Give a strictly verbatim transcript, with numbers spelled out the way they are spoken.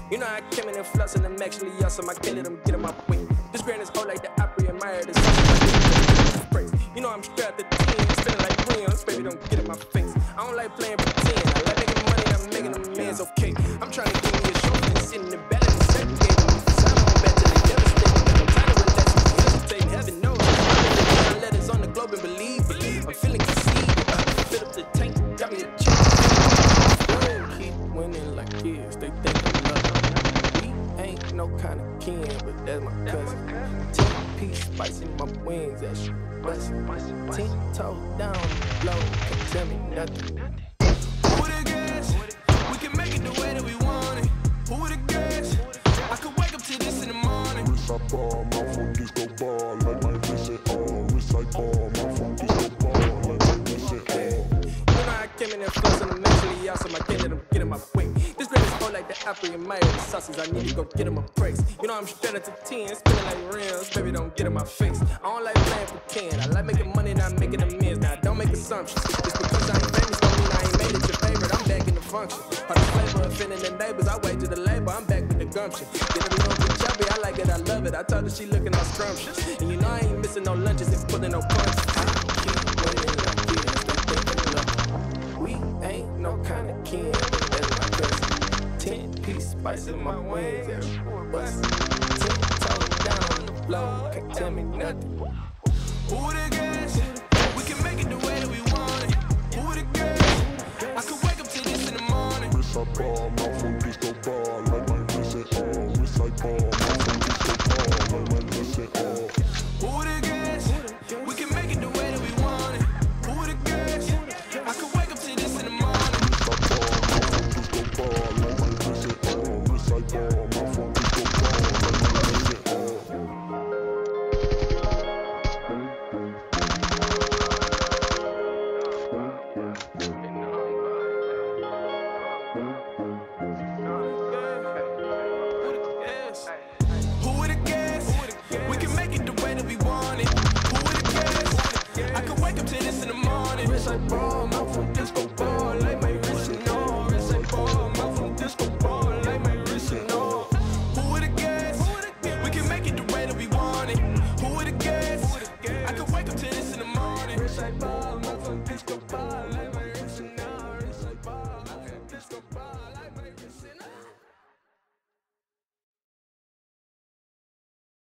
You know I came in and flux and I'm actually awesome. I can't let them get in my way. This grand is old like the Opry admire this awesome. You know I'm strapped at the ten, spinning like rims. Baby, don't get in my face. I don't like playing pretend. I like making money, I'm making amends, okay. I'm trying to give me a show and sit in the back and segregate me. Sign on back till they devastated. I'm trying to relax and facilitate. Heaven knows. I'm my letters on the globe and believe it. I'm feeling conceived. Uh, fill up the tank, got me a check. Keep winning like kids, they think I'm love. We ain't no kind of kin, but that's my cousin. Ten piece spice in my wings, that's you. Ten toes down, low, can't tell me nothing. Who would've guessed? We can make it the way that we want it. Who would've guessed? I could wake up to this in the morning. Wrist I ball, my phone disco ball, like my wrist it all. Wrist I ball, my phone disco ball, like my wrist it all. You know I came in and flux and I'm actually awesome. I can't let them get in my way. This red is old like the Opry admire the sauces. I need to go get them a praise. You know I'm straight up to ten, spinning like rims. Baby, don't get in my face. I don't like playing pretend. I like making money, not making amends. Now don't make assumptions. Just because I ain't famous don't mean I ain't made it your favorite. I'm back in the function. All the flavor offending the neighbors. I wait to the label. I'm back with the gumption. Get a little bit chubby. I like it. I love it. I told her she looking all scrumptious. And you know I ain't missing no lunches and pulling no punches. I keep winning like kids. They think I'm lucky. We ain't no kind of kin, but that's my cousin. Ten piece spice in my wings, every bust. Ten toes down on the floor, can't tell me nothing. Who would've guessed? We can make it the way that we want it. Who would've guessed? I could wake up to this in the morning. Wrist I ball, my phone disco ball, like my wrist it all. Wrist I ball, my phone disco ball, like my wrist it all.